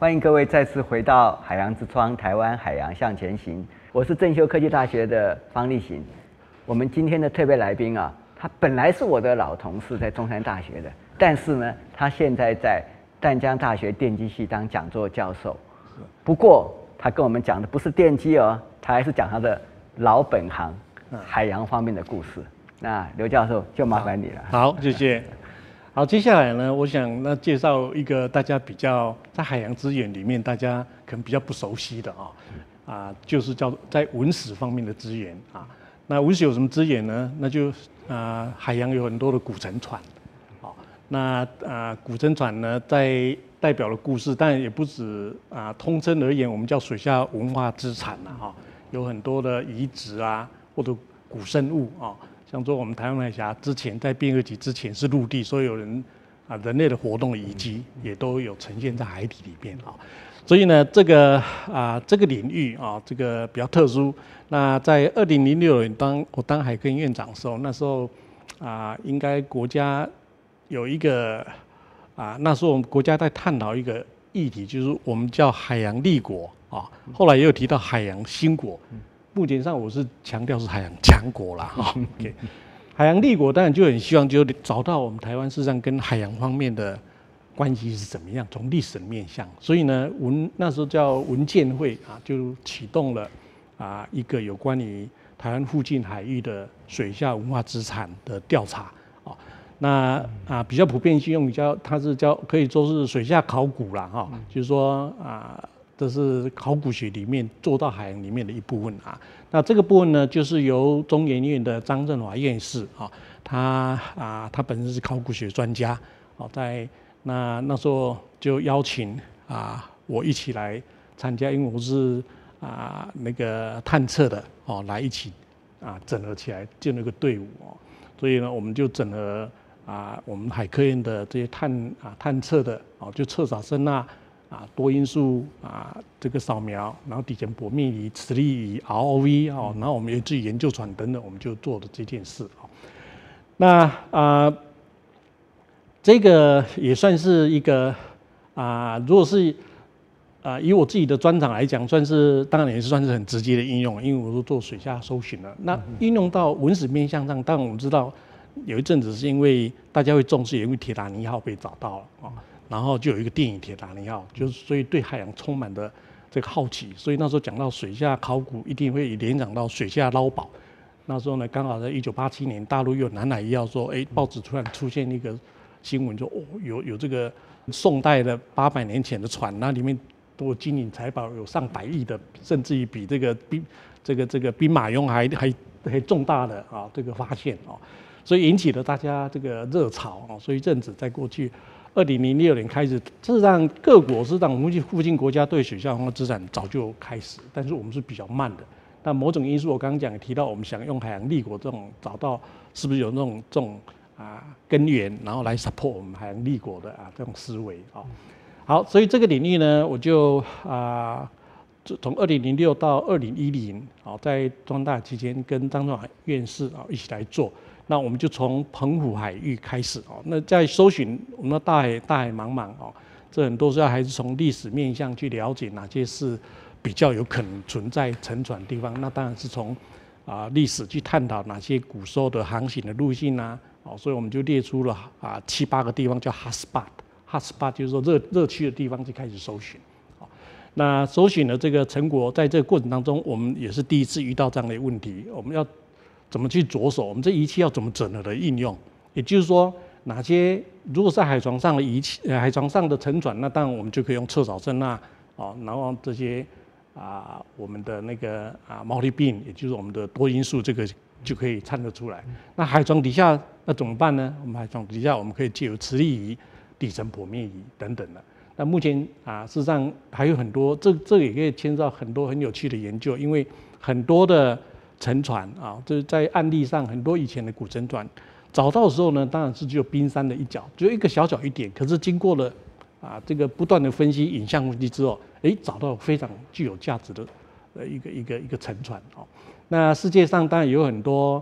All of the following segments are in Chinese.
欢迎各位再次回到海洋之窗，台湾海洋向前行。我是正修科技大学的方立行。我们今天的特别来宾啊，他本来是我的老同事，在中山大学的，但是呢，他现在在淡江大学电机系当讲座教授。不过他跟我们讲的不是电机哦，他还是讲他的老本行，海洋方面的故事。那刘教授就麻烦你了。 好，谢谢。好，接下来呢，我想介绍一个大家比较在海洋资源里面大家可能比较不熟悉的就是叫在文史方面的资源啊。那文史有什么资源呢？那就海洋有很多的古沉船，那古沉船呢，在代表的故事，当然也不止通称而言，我们叫水下文化资产有很多的遗址或者古生物像说我们台湾海峡之前在变革期之前是陆地，所以有人类的活动的遗迹也都有呈现在海底里面所以呢，这个领域这个比较特殊。那在2006年我当海科院长的时候，那时候应该国家有一个那时候我们国家在探讨一个议题，就是我们叫海洋立国后来也有提到海洋兴国。目前上我是强调是海洋强国啦okay 海洋立国当然就很希望就找到我们台湾事实上跟海洋方面的关系是怎么样，从历史的面向。所以呢，那时候叫文建会就启动了一个有关于台湾附近海域的水下文化资产的调查那比较普遍性用语它是可以说是水下考古啦就是说这是考古学里面做到海洋里面的一部分那这个部分呢，就是由中研院的张振华院士他本身是考古学专家在那时候就邀请我一起来参加，因为我是那个探测的来一起整合起来建了一个队伍所以呢，我们就整合我们海科院的这些探测的就测扫声呐多因素这个扫描，然后底层薄面仪、磁力仪、ROV 然后我们也自己研究船等等，我们就做的这件事那这个也算是一个如果是以我自己的专长来讲，当然也是算是很直接的应用，因为我都做水下搜寻了。那应用到文史面向上，当然我们知道有一阵子是因为大家会重视，因为铁达尼号被找到了然后就有一个电影《铁达尼号》，所以对海洋充满的这个好奇，所以那时候讲到水下考古，一定会联想到水下捞宝。那时候呢，刚好在1987年，大陆又有南海一号说，报纸突然出现一个新闻，说有这个宋代的800年前的船，那里面都有金银财宝，有上百亿的，甚至于比这个兵马俑还重大的这个发现所以引起了大家这个热潮所以一阵子在过去2006年开始，事实上各国事实上我们附近国家对水下文化资产早就开始，但是我们是比较慢的。那某种因素我刚刚讲提到，我们想用海洋立国这种找到是不是有这种根源，然后来 support 我们海洋立国的这种思维好，所以这个领域呢，我就从2006到2010在中大期间跟张仲海院士一起来做。那我们就从澎湖海域开始那在搜寻我们的大海茫茫这很多时候还是从历史面向去了解哪些是比较有可能存在沉船的地方。那当然是从历史去探讨哪些古时候的航行的路径所以我们就列出了7、8个地方叫 hotspot 就是说热区的地方就开始搜寻那搜寻的这个成果，在这个过程当中，我们也是第一次遇到这样的问题，我们要怎么去着手？我们这仪器要怎么整合的应用？也就是说，哪些如果是海床上的仪器，海床上的沉船，那当然我们就可以用测扫声然后这些我们的那个multi beam， 也就是我们的多因素，这个就可以看得出来。那海床底下那怎么办呢？我们海床底下我们可以借由磁力仪、底层剖面仪等等的。那目前事实上还有很多，这也可以牵涉到很多很有趣的研究，因为很多的沉船就是在案例上很多以前的古沉船找到的时候呢，当然是只有冰山的一角，只有一个小一点。可是经过了这个不断的分析影像分析之后，找到非常具有价值的一个沉船那世界上当然有很多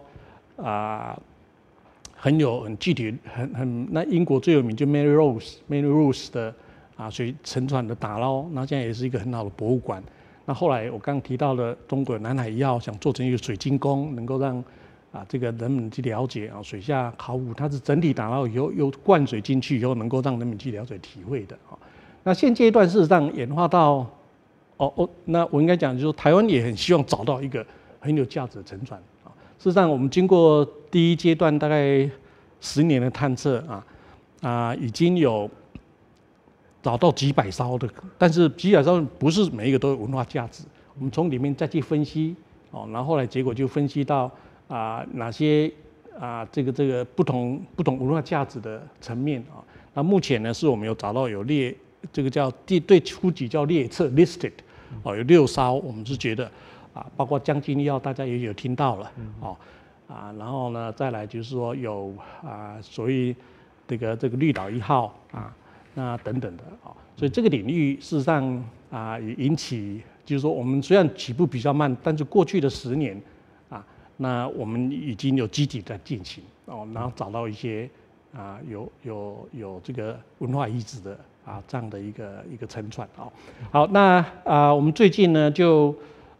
很具体那英国最有名就 Mary Rose 的水沉船的打捞，那现在也是一个很好的博物馆。那后来我刚刚提到的中国南海1号想做成一个水晶宫，能够让这个人们去了解水下考古，它是整体打捞以后又灌水进去以后，能够让人们去了解体会的那现阶段事实上演化到那我应该讲就是说，台湾也很希望找到一个很有价值的沉船事实上，我们经过第一阶段大概10年的探测已经有找到几百艘的，但是几百艘不是每一个都有文化价值。我们从里面再去分析然后后来结果就分析到哪些这个不同文化价值的层面那目前呢是我们有找到有这个叫对初级叫列册 listed 有6艘，我们是觉得包括将军1号大家也有听到了然后呢再来就是说有所谓这个绿岛1号那等等的所以这个领域事实上也引起就是说我们虽然起步比较慢，但是过去的10年那我们已经有积极在进行然后找到一些有这个文化遗址的这样的一个沉船好，那我们最近呢就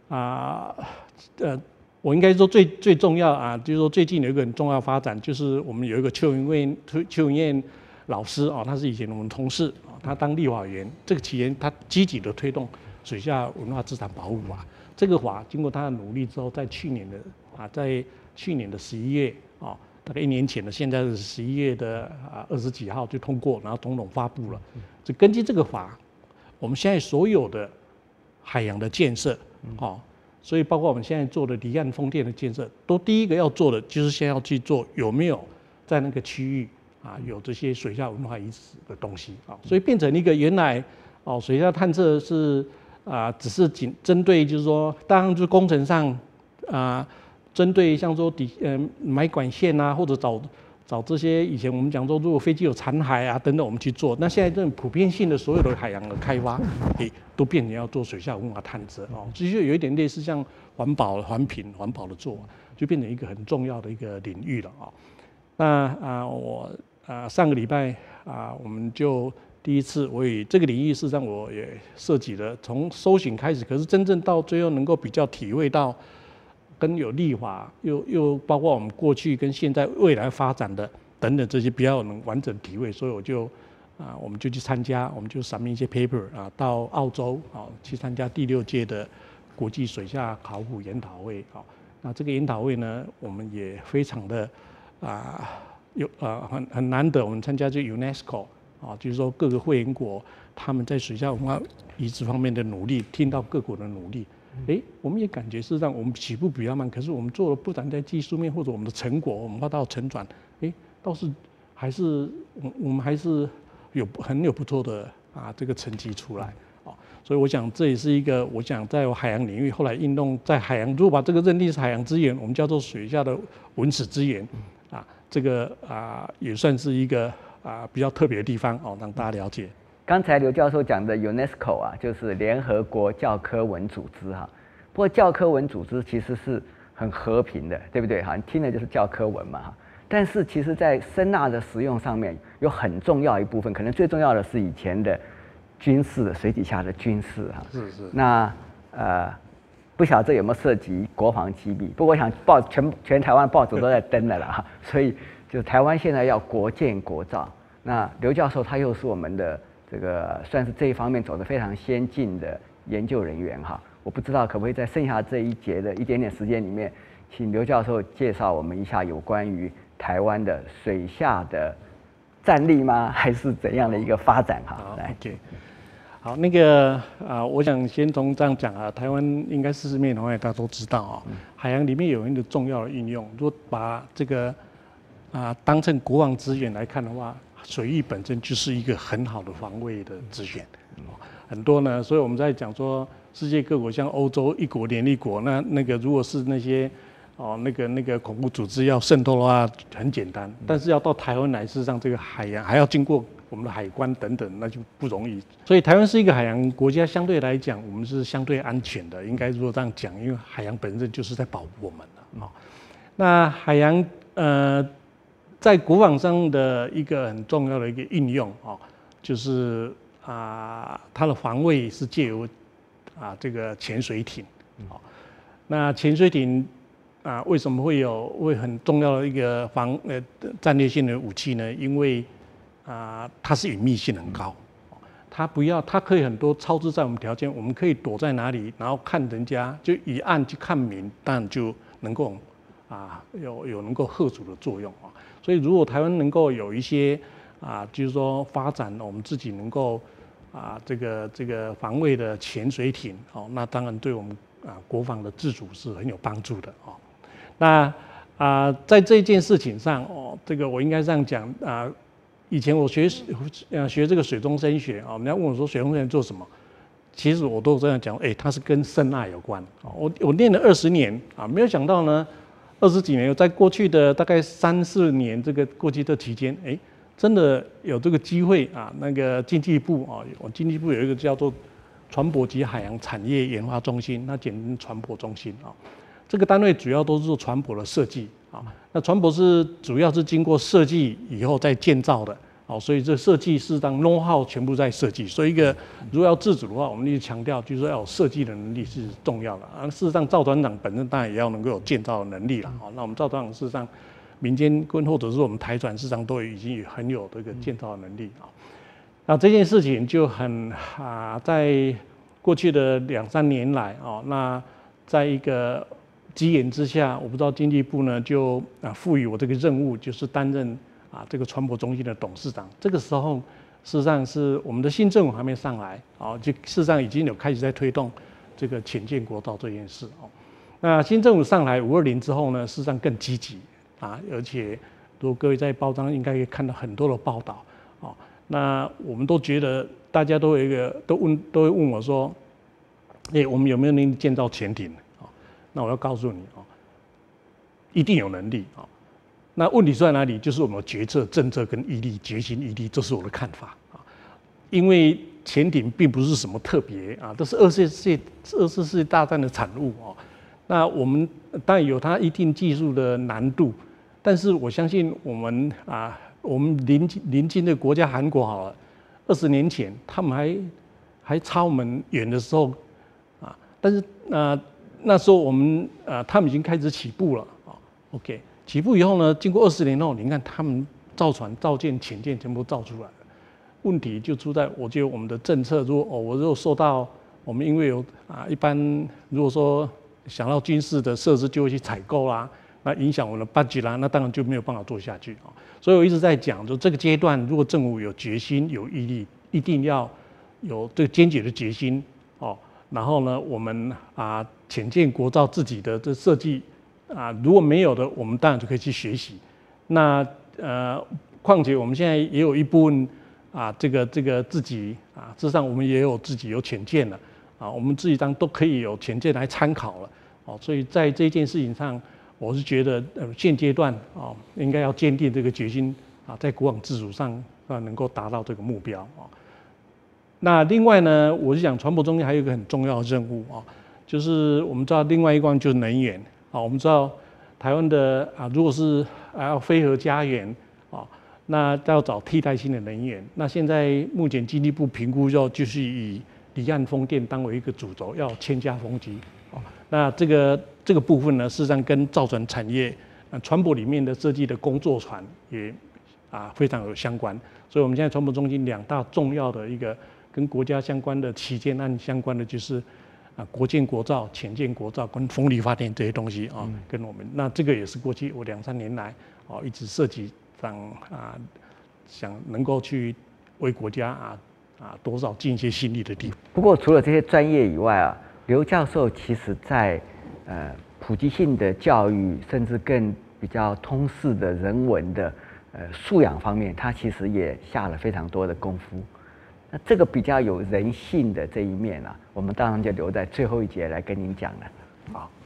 我应该说最重要就是说最近有一个很重要的发展，就是我们有一个邱云燕老师他是以前我们同事他当立法委员，这个期间他积极的推动水下文化资产保护法。这个法经过他的努力之后，在去年的11月大概1年前的现在是11月的20几号就通过，然后总统发布了。就根据这个法，我们现在所有的海洋的建设所以包括我们现在做的离岸风电的建设，都第一个要做的就是先要去做有没有在那个区域有这些水下文化遗址的东西所以变成一个原来水下探测是只是针对就是说，当然就是工程上针对像说埋管线或者找这些以前我们讲说，如果飞机有残骸等等，我们去做。那现在这种普遍性的所有的海洋的开发，都变成要做水下文化探测其实有一点类似像环保的做法，就变成一个很重要的一个领域了那我上个礼拜我们就第一次我以这个领域，事实上我也涉及了从搜寻开始，可是真正到最后能够比较体会到。跟有立法又包括我们过去跟现在未来发展的等等这些比较能完整体会，所以我们就去参加，我们就submit一些 paper 到澳洲去参加第6届的国际水下考古研讨会那这个研讨会呢，我们也非常的很难得，我们参加这 UNESCO 就是说各个会员国他们在水下文化遗址方面的努力，听到各国的努力。我们也感觉事实上我们起步比较慢，可是我们做了不但在技术面或者我们的成果，我们画到沉船，倒是还是我们还是很有不错的这个成绩出来所以我想这也是一个我想在海洋领域后来应用在海洋，如果把这个认定是海洋资源，我们叫做水下的文史资源这个也算是一个比较特别的地方让大家了解。 刚才刘教授讲的 UNESCO 就是联合国教科文组织不过教科文组织其实是很和平的，对不对你听的就是教科文嘛但是其实在声呐的使用上面有很重要一部分，可能最重要的是以前的军事的水底下的军事是那不晓得这有没有涉及国防机密，不过我想全台湾报纸都在登了啦所以就台湾现在要国建国造，那刘教授他又是我们的这个算是这一方面走得非常先进的研究人员我不知道可不可以在剩下这一节的一点点时间里面，请刘教授介绍我们一下有关于台湾的水下的战力吗？还是怎样的一个发展来 OK 好，那个我想先从这样讲台湾应该4面环海，大家都知道海洋里面有一个重要的应用，如果把这个当成国防资源来看的话，水域本身就是一个很好的防卫的资源，很多呢，所以我们在讲说世界各国像欧洲一国连一国，那个如果是那些那个恐怖组织要渗透的话很简单，但是要到台湾来，事实上这个海洋还要经过我们的海关等等，那就不容易。所以台湾是一个海洋国家，相对来讲我们是相对安全的，应该如果这样讲，因为海洋本身就是在保护我们的那海洋在国防上的一个很重要的一个应用就是它的防卫是借由这个潜水艇，那潜水艇为什么会很重要的一个战略性的武器呢？因为它是隐秘性很高，它可以很多超支在我们条件，我们可以躲在哪里，然后看人家就以暗去看明，当然就能够有能够吓阻的作用啊。所以如果台湾能够有一些就是说发展我们自己能够这个防卫的潜水艇，那当然对我们国防的自主是很有帮助的哦。那在这件事情上这个我应该这样讲以前我学这个水中声学人家问我说水中声学做什么？其实我都这样讲，它是跟声呐有关。我念了20年没有想到呢，20几年，在过去的大概3、4年这个过去的期间，真的有这个机会那个经济部我经济部有一个叫做船舶及海洋产业研发中心，那简称船舶中心这个单位主要都是做船舶的设计那船舶主要是经过设计以后再建造的所以这设计是当 know how 全部在设计，所以如果要自主的话，我们一直强调就是说要有设计的能力是重要的事实上，造船厂本身当然也要能够有建造的能力了那我们造船厂事实上，民间跟或者是我们台船事实上都已经很有这个建造的能力那这件事情就很在过去的2、3年来那在一个机缘之下，我不知道经济部呢就赋予我这个任务，就是担任这个船舶中心的董事长。这个时候事实上是我们的新政府还没上来就事实上已经有开始在推动这个潜舰国造这件事那新政府上来520之后呢，事实上更积极而且如果各位在报章应该可以看到很多的报道那我们都觉得大家都会问我说，我们有没有能力建造潜艇那我要告诉你一定有能力那问题出在哪里？就是我们的决策、政策跟毅力、决心、毅力，这是我的看法因为潜艇并不是什么特别都是二次世界大战的产物那我们当然有它一定技术的难度，但是我相信我们我们邻近的国家韩国好了，20年前他们还差我们远的时候但是那时候我们他们已经开始起步了OK， 起步以后呢，经过20年后，你看他们造船、造舰、潜舰全部造出来了。问题就出在，我觉得我们的政策，如果受到我们因为有一般如果说想到军事的设施就会去采购啦，那影响我们的 budget 啦，那当然就没有办法做下去所以我一直在讲，就这个阶段，如果政府有决心、有毅力，一定要有这个坚决的决心然后呢，我们潜舰国造自己的这设计如果没有的，我们当然就可以去学习。那况且我们现在也有一部分这个自己事实上我们也有自己有潜舰了我们自己当都可以有潜舰来参考了所以在这件事情上，我是觉得现阶段应该要坚定这个决心在国防自主上能够达到这个目标那另外呢，我是讲船舶中心还有一个很重要的任务就是我们知道另外一关就是能源我们知道台湾的如果是要非核家园那要找替代性的能源。那现在目前经济部评估就是以离岸风电当为一个主轴，要1000架风机那这个部分呢，事实上跟造船产业船舶里面的设计的工作船也非常有相关。所以我们现在船舶中心2大重要的一个跟国家相关的旗舰案相关的就是国建国造、潜舰国造跟风力发电这些东西跟我们那这个也是过去我2、3年来一直涉及上想能够去为国家多少尽一些心力的地方。 不过除了这些专业以外刘教授其实在普及性的教育，甚至更比较通识的人文的素养方面，他其实也下了非常多的功夫。那这个比较有人性的这一面我们当然就留在最后一节来跟您讲了。 好。